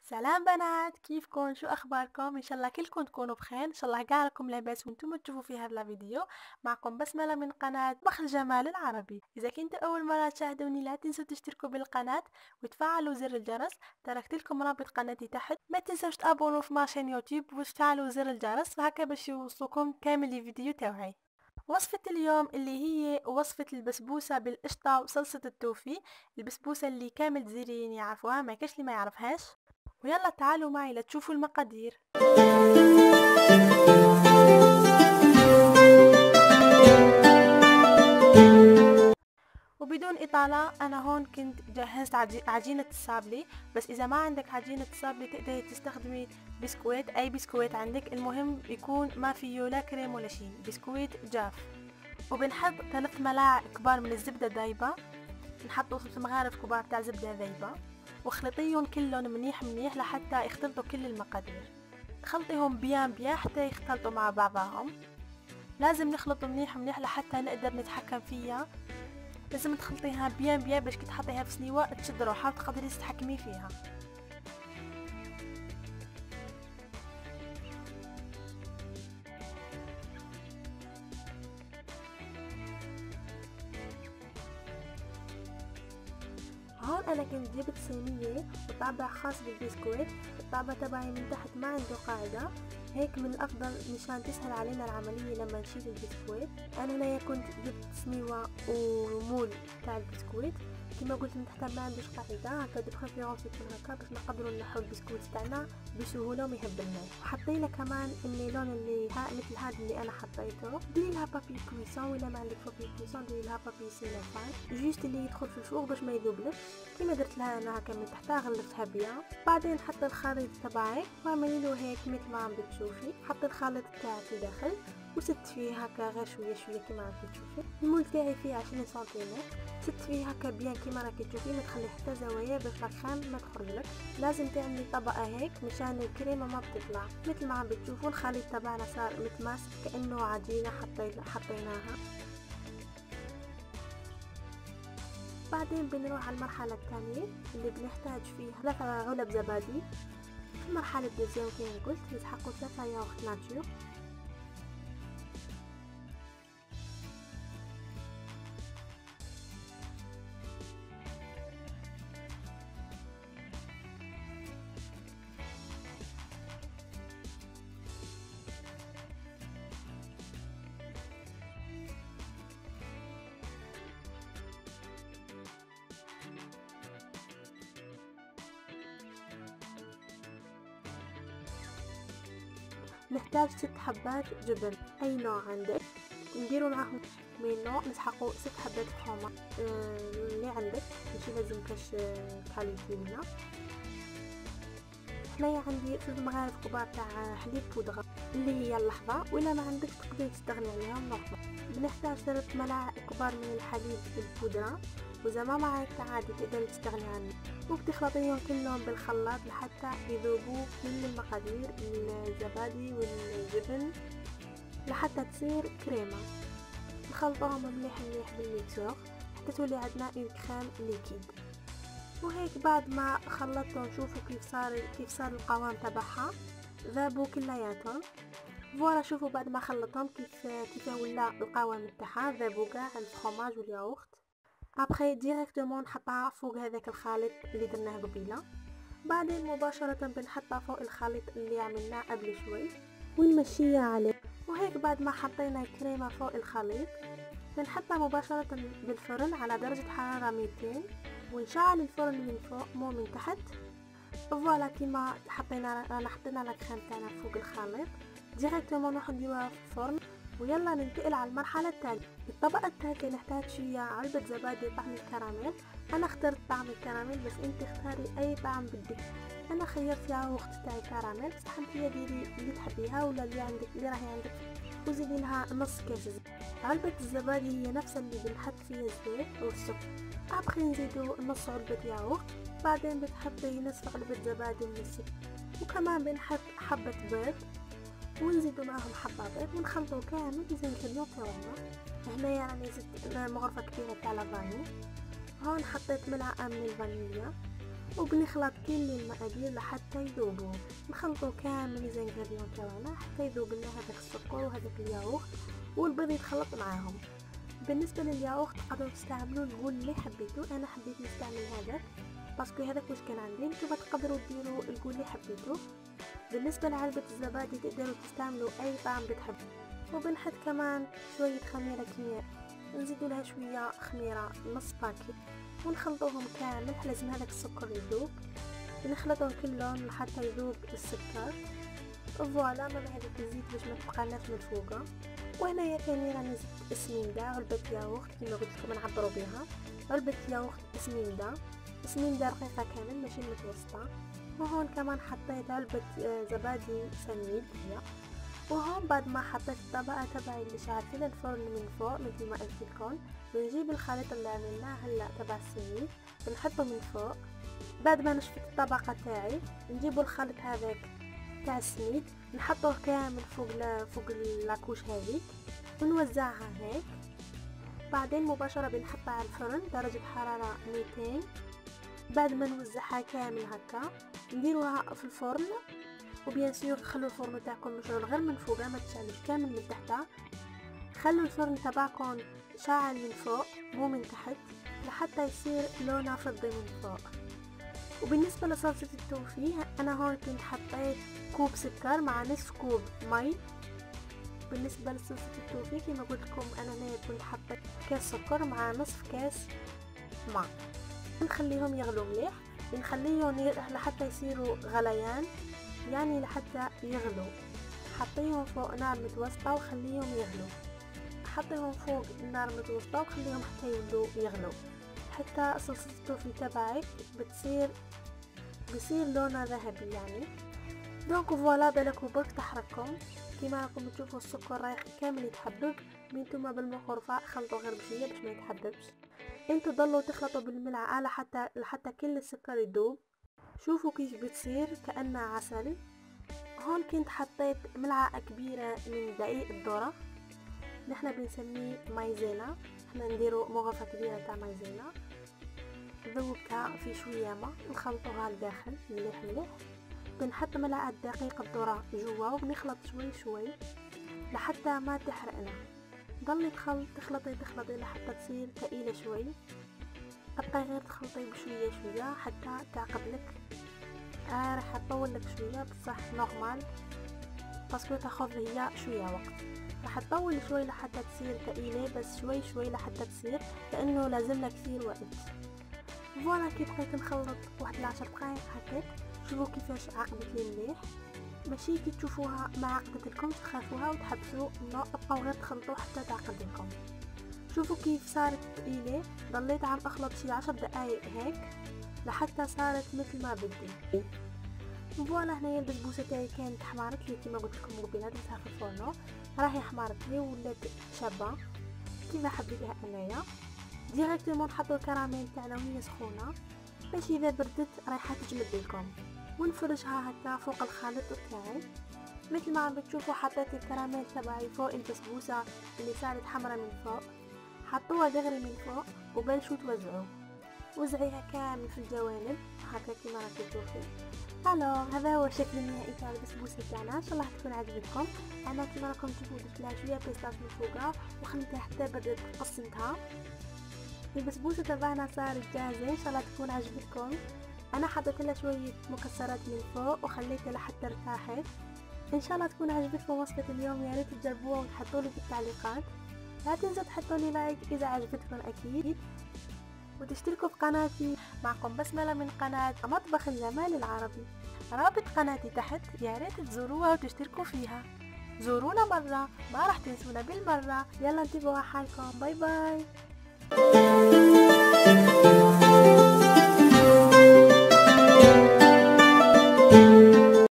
سلام بنات، كيفكن؟ شو اخباركم؟ ان شاء الله كلكم تكونوا بخير. ان شاء الله قاع لكم لاباس وانتم تشوفوا في هذا الفيديو. معكم بسمله من قناه طبخ الجمال العربي. اذا كنتوا اول مره تشاهدوني لا تنسوا تشتركوا بالقناه وتفعلوا زر الجرس. تركت لكم رابط قناتي تحت. ما تنسوش تابونوا في ماشين يوتيوب وتفعلوا زر الجرس فهكا باش يوصلكم كامل الفيديو تاعي. وصفة اليوم اللي هي وصفة البسبوسة بالقشطة وصلصة التوفي. البسبوسة اللي كامل الجزائريين يعرفوها، ما كاش اللي ما يعرفهاش. ويلا تعالوا معي لتشوفوا المقادير. وبدون إطالة أنا هون كنت جهزت عجينة الصابلي. بس إذا ما عندك عجينة الصابلي تقدري تستخدمي بسكويت، أي بسكويت عندك، المهم يكون ما فيه لا كريم ولا شيء، بسكويت جاف. وبنحط 3 ملاعق كبار من الزبدة دايبة، نحطوا 3 مغارف كبار تاع زبدة دايبة، وخلطيهم كلهم منيح منيح لحتى يختلطوا كل المقادير. خلطيهم بيان حتى يختلطوا مع بعضهم. لازم نخلط منيح منيح لحتى نقدر نتحكم فيها. لازم تخلطيها بيان باش كي تحطيها في سنيوة تشد روحها وتقدري تتحكمي فيها. هون انا كنت جبت صينيه وطابع خاص بالبسكويت. الطابع تبعي من تحت ما عنده قاعده، هيك من الافضل مشان تسهل علينا العمليه لما نشيل البسكويت. انا هنايا كنت جبت سنيوه ومول تاع البسكويت. كما قلت من تحت ما عندوش قاعده، هكا دو بريفيرونس يكون هكا باش نقدروا نحو البسكويت تاعنا بسهوله وما يهبلناش. وحطينا كمان النيلون اللي مثل هذا اللي انا حطيته. ديري لها بابي كويسون، ولا ما عندك بابي كويسون ديري لها بابي سيلوفان جوست اللي يدخل في الفوق باش ما يذوبلكش. كيما درت لها انا هكا من تحتها غلفتها بيان. بعدين حط الخليط تبعك واعملي له هيك مثل ما عم بتشوفي. حط الخليط تاعك لداخل وست فيه هكا غير شويه كيما راكي تشوفي. المول تاعي فيه 20 سنتيمتر. ست فيه هكا بيان كيما راكي تشوفي، ما تخلي حتى زوايا باش الخام ما تخرجلكش. لازم تعملي طبقه هيك مشان الكريمه ما بتطلع. مثل ما عم بتشوفوا الخليط تبعنا صار متماسك كانه عجينه حطيناها. بعدين بنروح على المرحلة الثانية اللي بنحتاج فيها 3 علب زبادي. في مرحلة الدوزيام كما قلت نسحقوا 3 ياغورت ناتور. نحتاج 6 حبات جبن اي نوع عندك، نديروا معهم من نوع. نسحقوا 6 حبات فخامة اللي عندك، ماشي لازم كاش كاليتي لنا. هنايا عندي 3 مغارف كبار تاع حليب بودرة اللي هي اللحظة، ولا ما عندك تقدري تستغني عليهم لحظة. بنحتاج 3 ملاعق كبار من الحليب البودرة، واذا ما معك عادي تقدري تستغني عنه. وبتخلطيهم كلهم بالخلاط لحتى يذوبوا كل المقادير الزبادي والجبن لحتى تصير كريمة. نخلطوهم مليح بالميكسور حتى تولي عندنا كريم ليكيد. وهيك بعد ما خلطتهم شوفوا كيف صار القوام تبعها، ذابوا كلياتهم. فوالا شوفوا بعد ما خلطهم كيف ولا القوام تاعها، ذابوا كاع الفرomاج والياغورت. ابخي ديريكتومون نحطها فوق هذاك الخليط اللي درناه قبيله. بعدين مباشره بنحطها فوق الخليط اللي عملناه قبل شوي ونمشيها عليه. وهيك بعد ما حطينا الكريمه فوق الخليط بنحطها مباشره بالفرن على درجه حراره 200 ونشعل الفرن من فوق مو من تحت. فوالا كيما حطينا الكريم تاعنا فوق الخليط ديريكتومون نروح نديروها في الفرن. ويلا ننتقل على المرحله الثالثه. الطبقه الثالثه نحتاج فيها علبه زبادي طعم الكراميل. انا اخترت طعم الكراميل بس انت اختاري اي طعم بدك. انا خيرت ياغورت تاع الكراميل، بصح انتيا ديري اللي تحبيها ولا اللي راهي عندك. وزيدي لها نص كاس زيت. علبه الزبادي هي نفس اللي بنحط فيها الزيت والسكر. ابخي نزيدو نص علبه ياغورت. بعدين بتحطي نصف علبه زبادي من السكر، وكمان بنحط حبه بيض ونزيدو معاهم حبة بيض ونخلطو كامل زي الكمية تاعنا. هنايا راني زدت مغرفة كبيرة تاع لافاني. هون حطيت ملعقة من الفانيليا وبنخلط كل المقادير لحتى يذوبوا. نخلطوا كامل الانغريديون تاعنا حتى يذوب لنا هذاك السكر وهذاك الياغورت والبيض يتخلط معاهم. بالنسبه للياغورت تقدروا تستعملوا الغول اللي حبيتو، انا حبيت نستعمل هذاك باسكو هذاك واش كان عندي. نتوما تقدروا ديروا الغول اللي حبيتو. بالنسبه لعلبه الزبادي تقدروا تستعملوا اي طعم بتحبوا. وبنحط كمان شويه خميره كيمياء، نزيدوا لها شويه خميره نص باكيت ونخلطوهم كامل. لازم هذاك السكر يذوب، نخلطهم كلهم لحتى يذوب السكر. فوالا من هذيك الزيت باش ما تبقالناش ملفوقه. وهنايا ثاني راني زدت اسميندا، علبه ياغورت كيما قلت لكم نعبروا بها، علبه ياغورت اسميندا رقيقه كامل ماشي متوسطه. وهون كمان حطيت علبه زبادي سميد هي. وهون بعد ما حطيت الطبقه تبعي اللي شعلت لها الفرن من فوق مثل ما قلت لكم، بنجيب الخليط اللي عملناه هلا تبع السميد بنحطه من فوق. بعد ما نشفت الطبقه تاعي نجيبوا الخليط هذاك تاع السميد نحطوه كامل فوق اللاكوش هذيك ونوزعها هيك. بعدين مباشره بنحطها على الفرن درجه حراره 200. بعد ما نوزعها كامل هكا نديروها في الفرن. وبيان سور خلوا الفرن تاعكم مشعل غير من فوق، ما تشعلوش كامل من تحت. خلوا الفرن تبعكم شاعل من فوق مو من تحت لحتى يصير لونه فضي من فوق. وبالنسبه لصلصه التوفي انا هون كنت حطيت كوب سكر مع نص كوب مي. بالنسبه لصلصه التوفي كما قلت لكم انا هنا كنت حطيت كاس سكر مع نصف كاس ماء. نخليهم يغلوا مليح، نخليهم لحتى يصيروا غليان يعني لحتى يغلوا. حطيهم فوق نار متوسطه وخليهم يغلوا. حطيهم فوق النار متوسطه وخليهم حتى يغلوا حتى صلصه التوفي تبعك بصير لونها ذهبي يعني. دونك فوالا بالكم برك تحرككم كيما راكم تشوفوا السكر رايح كامل يتحبب. نتوما بالمغرفه خلطوا غير بشويه باش ما يتحببش. انتو ضلوا تخلطوا بالملعقه لحتى كل السكر يذوب. شوفوا كيف بتصير كأنها عسل. هون كنت حطيت ملعقه كبيره من دقيق الذره، نحنا بنسميه مايزينا، احنا نديرو مغرفه كبيره تاع مايزينا. ذوبتها في شويه ما نخلطوها لداخل مليح. بنحط ملعقه دقيق الذره جوا وبنخلط شوي لحتى ما تحرقنا. ضلي تخلطي لحتى تصير ثقيله شوي. بقي غير تخلطي بشويه حتى تعقد لك. راح تطول لك شويه بصح نورمال باسكو تاخذ هي شويه وقت. راح تطول شوي لحتى تصير ثقيله بس شوي لحتى تصير لانه لازم لها كثير وقت. فوالا كي بقيت نخلط واحد 10 دقائق هكاك شوفوا كيفاش عقدت لي مليح. ماشي كي تشوفوها ما عقدت لكم تخافوها وتحبسوا، لا ابقاو غير تخلطوا حتى تعقد لكم. شوفوا كيف صارت ثقيله. ضليت عم اخلط شي 10 دقائق هيك لحتى صارت مثل ما بدي. فوالا هنايا البسبوسه تاعي كانت حمارت لي كيما قلت لكم قبيله درتها في الفرن راهي حمارت لي ولات شابه كيما حبيتها انايا. ديريكتومون نحطوا الكراميل تاعنا وهي سخونه باش اذا بردت رايحه تجمد لكم. ونفرشها هكا فوق الخليط تاعي مثل ما عم تشوفوا. حطيت الكراميل تبعي فوق البسبوسه اللي صارت حمرا من فوق، حطوها دغري من فوق وبلشوا توزعوا. وزعيها كامل في الجوانب هكا كيما راكي تشوفي. هذا هو الشكل النهائي تاع البسبوسه تاعنا. ان شاء الله تكون عجبتكم. انا كيما راكم تشوفوا درت لها شويه بيستاش من فوقها وخليتها حتى بردت قسمتها. البسبوسه تبعنا صارت جاهزه. ان شاء الله تكون عجبتكم. انا حطيت لها شويه مكسرات من فوق وخليتها لحتى ارتاحت. ان شاء الله تكون عجبتكم وصفه اليوم. يا ريت تجربوها وتحطوا لي في التعليقات. لا تنسوا تحطوا لي لايك اذا عجبتكم اكيد، وتشتركوا في قناتي. معكم بسملة من قناة مطبخ الجمال العربي. رابط قناتي تحت، يا ريت تزوروها وتشتركوا فيها. زورونا مرة ما راح تنسونا بالمرة. يلا انتبهوا حالكم. باي باي.